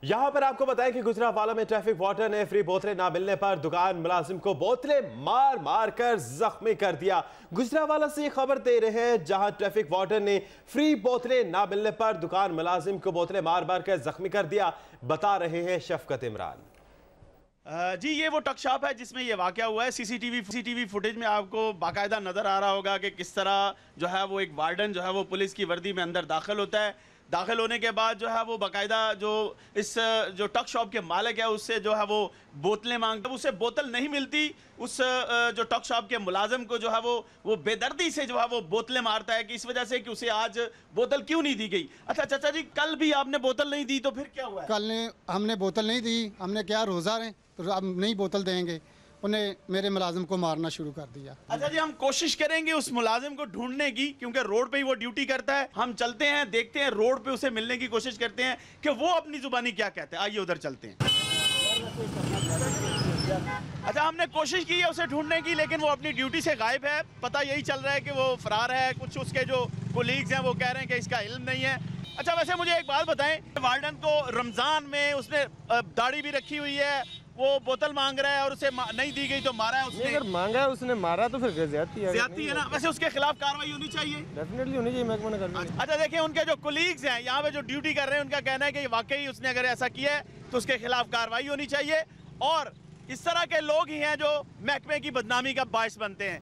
यहाँ पर आपको बताएं कि गुजरावाला में ट्रैफिक वार्डन ने फ्री बोतलें ना मिलने पर दुकान मुलाजिम को बोतलें मार मार कर जख्मी कर दिया। गुजरावाला से खबर दे रहे हैं जहां ट्रैफिक वार्डन ने फ्री बोतलें ना मिलने पर दुकान मुलाजिम को बोतलें मार मार कर जख्मी कर दिया। बता रहे हैं शफकत इमरान। जी ये वो टक शॉप है जिसमें ये वाकया हुआ है। सीसीटीवी फुटेज में आपको बाकायदा नजर आ रहा होगा कि किस तरह जो है वो एक वार्डन जो है वो पुलिस की वर्दी में अंदर दाखिल होता है। दाखिल होने के बाद जो है वो बाकायदा जो इस जो टक शॉप के मालिक है उससे जो है वो बोतलें मांगता है। उसे बोतल नहीं मिलती, उस जो टक शॉप के मुलाजिम को जो है वो बेदर्दी से जो है वो बोतलें मारता है कि इस वजह से कि उसे आज बोतल क्यों नहीं दी गई। अच्छा चाचा जी, कल भी आपने बोतल नहीं दी तो फिर क्या हुआ? कल ने हमने बोतल नहीं दी, हमने क्या रोज़ा रहे तो अब नहीं बोतल देंगे, उन्हें मेरे मुलाजिम को मारना शुरू कर दिया। अच्छा जी, हम कोशिश करेंगे उस मुलाजिम को ढूंढने की, क्योंकि रोड पे ही वो ड्यूटी करता है। हम चलते हैं, देखते हैं, रोड पे उसे मिलने की कोशिश करते हैं कि वो अपनी जुबानी क्या कहते हैं। आइए उधर चलते हैं। अच्छा, हमने कोशिश की है उसे ढूंढने की, लेकिन वो अपनी ड्यूटी से गायब है। पता यही चल रहा है कि वो फरार है। कुछ उसके जो कोलीग्स हैं वो कह रहे हैं कि इसका इल्म नहीं है। अच्छा, वैसे मुझे एक बात बताएं, वार्डन को रमजान में उसने दाढ़ी भी रखी हुई है, वो बोतल मांग रहा है और उसे नहीं दी गई तो मारा है उसने। अगर मांगा है उसने मारा तो फिर ज्यादती है ना। वैसे उसके खिलाफ कार्रवाई होनी चाहिए, डेफिनेटली होनी चाहिए, महकमा ने करनी है। अच्छा देखिए, उनके जो कोलीग्स हैं यहाँ पे जो ड्यूटी कर रहे हैं उनका कहना है कि वाकई उसने अगर ऐसा किया है तो उसके खिलाफ कार्रवाई होनी चाहिए। और इस तरह के लोग ही हैं जो महकमे की बदनामी का बायस बनते हैं।